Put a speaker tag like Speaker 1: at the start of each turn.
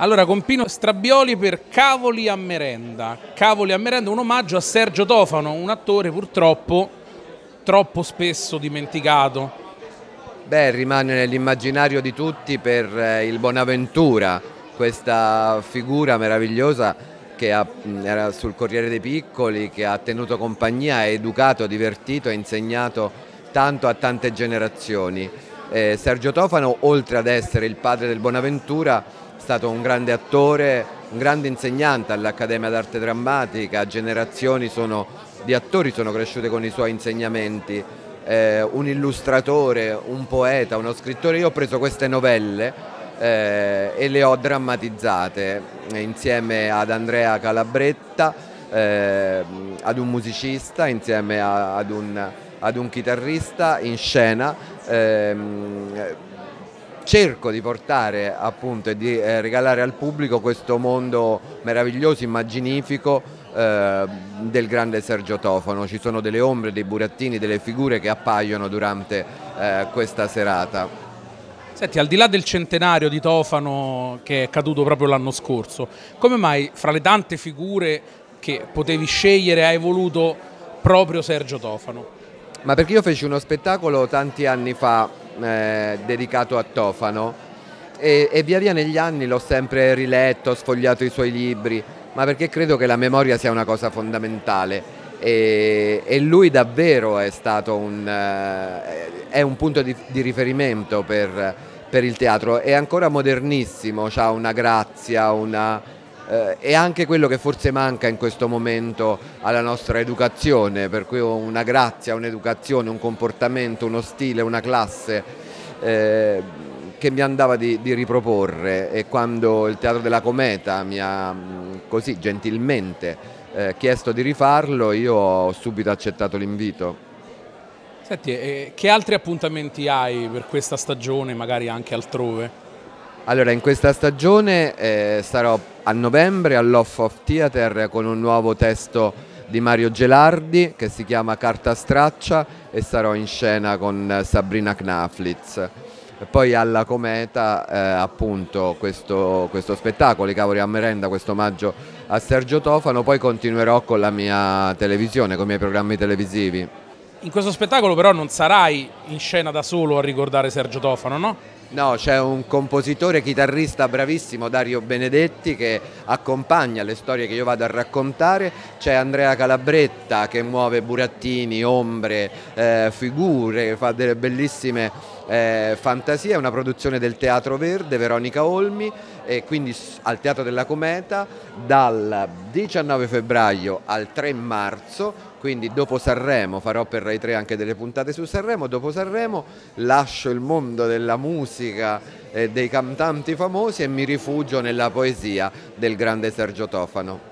Speaker 1: Allora, con Pino Strabioli per Cavoli a merenda. Cavoli a merenda, un omaggio a Sergio Tofano, un attore purtroppo troppo spesso dimenticato.
Speaker 2: Beh, rimane nell'immaginario di tutti per il Bonaventura, questa figura meravigliosa che era sul Corriere dei Piccoli, che ha tenuto compagnia, ha educato, divertito e insegnato tanto a tante generazioni. Sergio Tofano, oltre ad essere il padre del Bonaventura, è stato un grande attore, un grande insegnante all'Accademia d'Arte Drammatica, generazioni di attori sono cresciute con i suoi insegnamenti, un illustratore, un poeta, uno scrittore. Io ho preso queste novelle e le ho drammatizzate insieme ad Andrea Calabretta, ad un musicista, insieme ad un chitarrista in scena. Cerco di portare appunto e di regalare al pubblico questo mondo meraviglioso, immaginifico del grande Sergio Tofano. Ci sono delle ombre, dei burattini, delle figure che appaiono durante questa serata.
Speaker 1: Senti, al di là del centenario di Tofano che è caduto proprio l'anno scorso, come mai fra le tante figure che potevi scegliere hai voluto proprio Sergio Tofano?
Speaker 2: Ma perché io feci uno spettacolo tanti anni fa dedicato a Tofano e via via negli anni l'ho sempre riletto, sfogliato i suoi libri, ma perché credo che la memoria sia una cosa fondamentale e lui davvero è stato è un punto di riferimento per il teatro. È ancora modernissimo, ha una grazia, è anche quello che forse manca in questo momento alla nostra educazione, per cui una grazia, un'educazione, un comportamento, uno stile, una classe che mi andava di riproporre. E quando il Teatro della Cometa mi ha così gentilmente chiesto di rifarlo, io ho subito accettato l'invito.
Speaker 1: Senti, che altri appuntamenti hai per questa stagione, magari anche altrove?
Speaker 2: Allora, in questa stagione sarò a novembre all'Off of Theatre con un nuovo testo di Mario Gelardi che si chiama Carta Straccia e sarò in scena con Sabrina Knaflitz. E poi alla Cometa appunto questo spettacolo, I Cavoli a merenda, questo omaggio a Sergio Tofano. Poi continuerò con la mia televisione, con i miei programmi televisivi.
Speaker 1: In questo spettacolo però non sarai in scena da solo a ricordare Sergio Tofano, no?
Speaker 2: No, c'è un compositore chitarrista bravissimo, Dario Benedetti, che accompagna le storie che io vado a raccontare. C'è Andrea Calabretta che muove burattini, ombre, figure, fa delle bellissime fantasie. È una produzione del Teatro Verde, Veronica Olmi, e quindi al Teatro della Cometa dal 19 febbraio al 3 marzo. Quindi dopo Sanremo farò per Rai 3 anche delle puntate su Sanremo. Dopo Sanremo lascio il mondo della musica e dei cantanti famosi e mi rifugio nella poesia del grande Sergio Tofano.